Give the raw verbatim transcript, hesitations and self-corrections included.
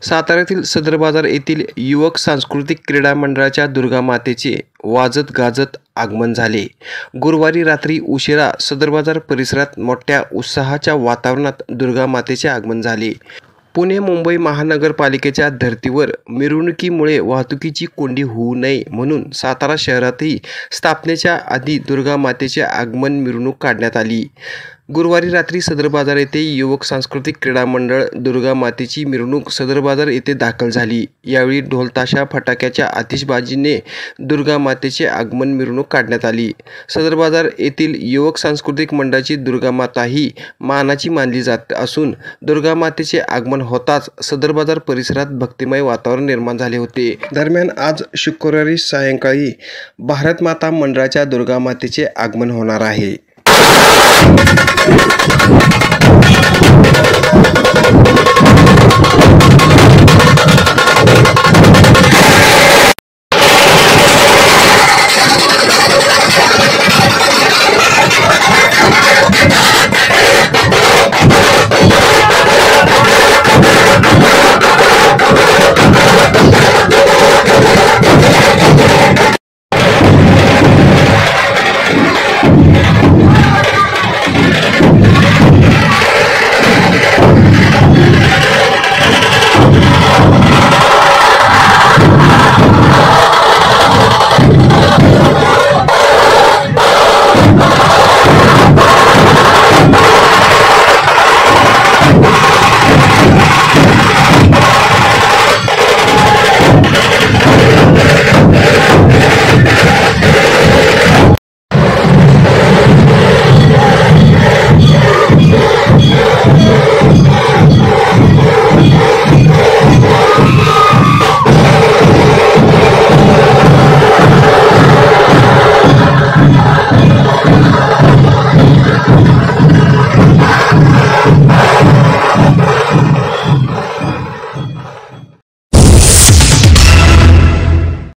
साताऱ्यातील सदर बाजार येथील युवक सांस्कृतिक क्रीडा मंडळाच्या दुर्गामातेचे वाजत गाजत आगमन झाले। गुरुवारी रात्री उशिरा सदर बाजार परिसरात मोठ्या उत्साहाच्या वातावरणात दुर्गामातेचे आगमन झाले। पुणे मुंबई महानगरपालिकेच्या धर्तीवर मिरवणुकीमुळे वाहतुकीची कोंडी होऊ नये म्हणून सातारा शहरातही स्थापनेच्या आधी दुर्गामातेचे आगमन मिरवणूक काढण्यात आली। गुरुवारी रात्री सदर बाजार येथे युवक सांस्कृतिक क्रीडा मंडळ दुर्गामातेची मिरवणूक सदर बाजार येथे दाखल झाली। यावेळी ढोलताशा फटाक्याच्या आतिषबाजीने दुर्गामातेचे आगमन मिरवणूक काढण्यात आली। सदर बाजार येथील युवक सांस्कृतिक मंडळाची दुर्गामाता ही मानाची मानली जात असून दुर्गामातेचे आगमन होताच सदर बाजार परिसरात भक्तिमय वातावरण निर्माण झाले होते। दरम्यान आज शुक्रवारी सायंकाळी भारत माता मंडळाच्या दुर्गामातेचे आगमन होणार आहे।